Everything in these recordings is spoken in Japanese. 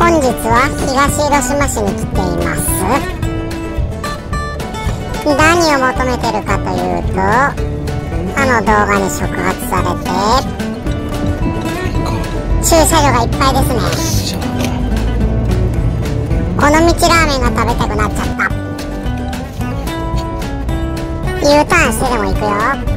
本日は東広島市に来ています。何を求めてるかというと、あの動画に触発されて駐車場がいっぱいですね。この道ラーメンが食べたくなっちゃった。 U ターンしてでも行くよ。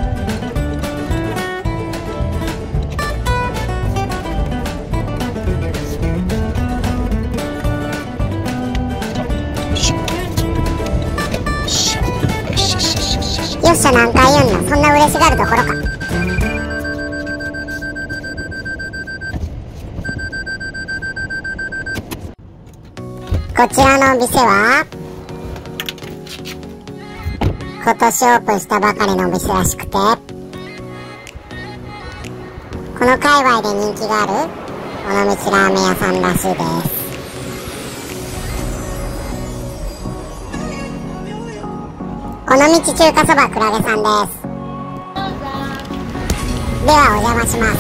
よっしゃ、何回言うんだ。そんな嬉しがるところか。こちらのお店は今年オープンしたばかりのお店らしくて、この界隈で人気がある尾道ラーメン屋さんらしいです。尾道中華そばくらげさんです。ではお邪魔します。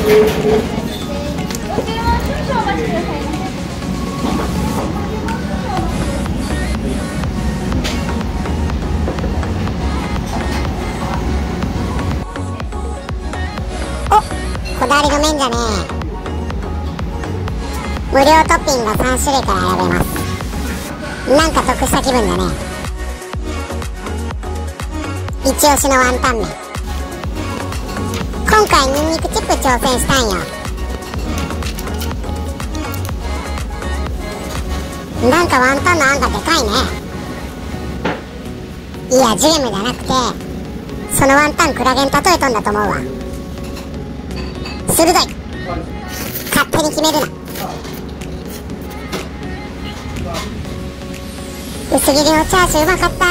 お、こだわりの麺じゃねえ。無料トッピングが3種類から選べます。なんか得した気分だね。一押しのワンタン麺。今回ニンニクチップ挑戦したんよ。なんかワンタンのあんがでかいね。いや、ジュゲムじゃなくてそのワンタンクラゲに例えとんだと思うわ。鋭い。勝手に決めるな。薄切りのチャーシューうまかった。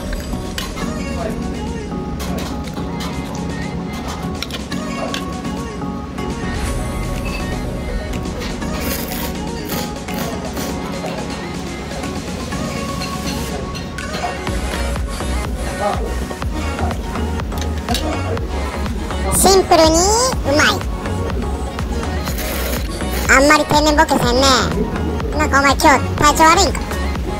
シンプルにうまい。あんまり天然ボケせんね。なんかお前今日体調悪いんか。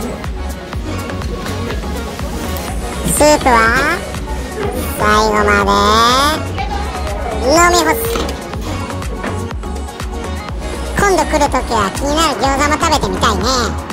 スープは最後まで飲み干す。今度来るときは気になる餃子も食べてみたいね。